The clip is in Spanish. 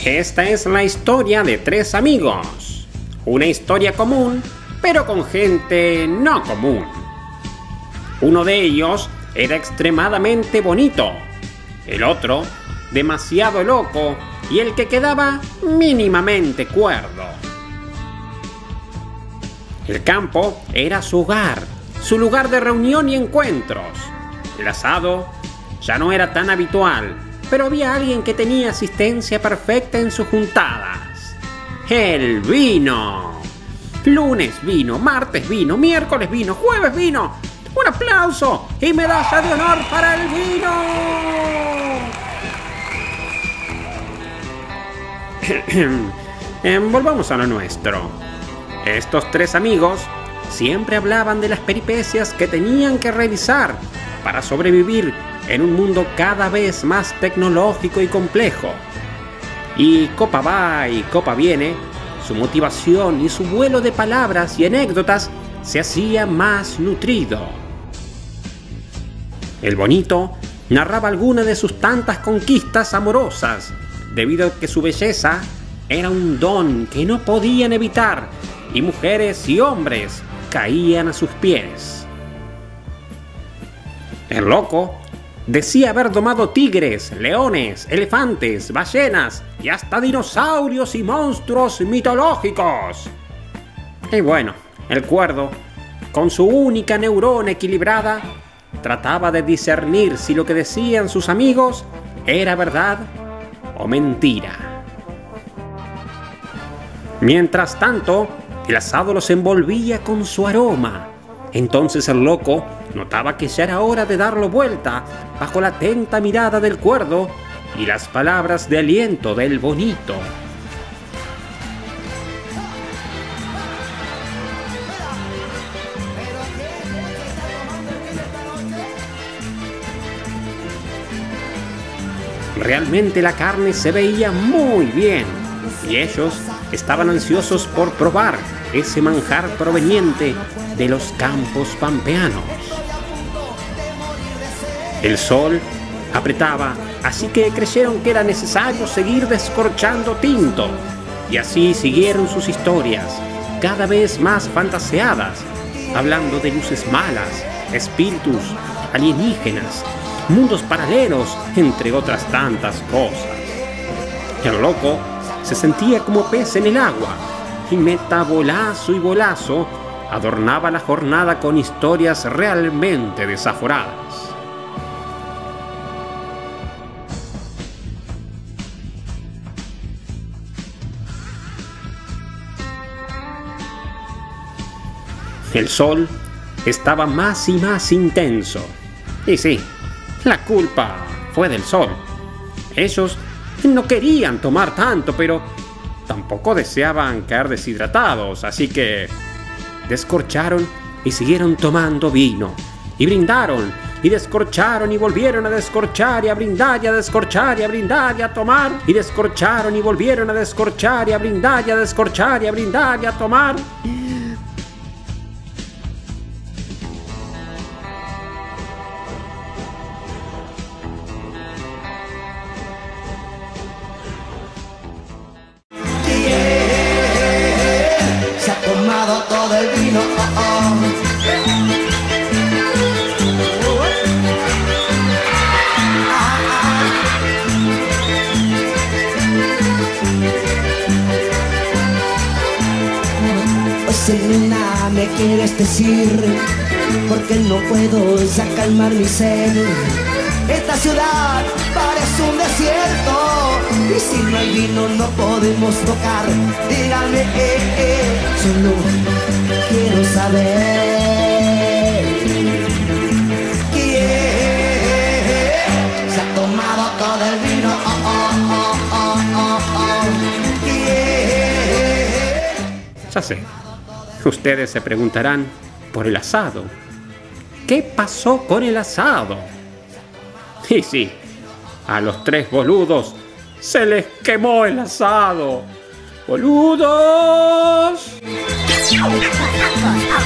Esta es la historia de tres amigos. Una historia común, pero con gente no común. Uno de ellos era extremadamente bonito, el otro demasiado loco y el que quedaba mínimamente cuerdo. El campo era su hogar, su lugar de reunión y encuentros. El asado ya no era tan habitual, pero había alguien que tenía asistencia perfecta en sus juntadas. El vino. Lunes vino, martes vino, miércoles vino, jueves vino. ¡Un aplauso y medalla de honor para el vino! Volvamos a lo nuestro. Estos tres amigos siempre hablaban de las peripecias que tenían que realizar para sobrevivir en un mundo cada vez más tecnológico y complejo. Y copa va y copa viene, su motivación y su vuelo de palabras y anécdotas se hacía más nutrido. El bonito narraba algunas de sus tantas conquistas amorosas, debido a que su belleza era un don que no podían evitar, y mujeres y hombres caían a sus pies. El loco decía haber domado tigres, leones, elefantes, ballenas y hasta dinosaurios y monstruos mitológicos. Y bueno, el cuerdo, con su única neurona equilibrada, trataba de discernir si lo que decían sus amigos era verdad o mentira. Mientras tanto, el asado los envolvía con su aroma. Entonces el loco notaba que ya era hora de darlo vuelta bajo la atenta mirada del cuerdo y las palabras de aliento del bonito. Realmente la carne se veía muy bien y ellos estaban ansiosos por probar ese manjar proveniente de los campos pampeanos. El sol apretaba, así que creyeron que era necesario seguir descorchando tinto, y así siguieron sus historias, cada vez más fantaseadas, hablando de luces malas, espíritus, alienígenas, mundos paralelos, entre otras tantas cosas. El loco se sentía como pez en el agua, y metabolazo y bolazo adornaba la jornada con historias realmente desaforadas. El sol estaba más y más intenso. Y sí, la culpa fue del sol. Ellos no querían tomar tanto, pero tampoco deseaban caer deshidratados, así que descorcharon y siguieron tomando vino. Y brindaron, y descorcharon y volvieron a descorchar y a brindar y a descorchar y a brindar y a tomar. Y descorcharon y volvieron a descorchar y a brindar y a descorchar y a brindar y a tomar. Todo el vino, Nena, me quieres decir, porque no puedo ya calmar mi sed. Esta ciudad parece un desierto, y si no hay vino no podemos tocar. Dígame, solo quiero saber quién se ha tomado todo el vino. ¿Quién? Ya sé, ustedes se preguntarán por el asado. ¿Qué pasó con el asado? Y sí, a los tres boludos se les quemó el asado. ¡Boludos!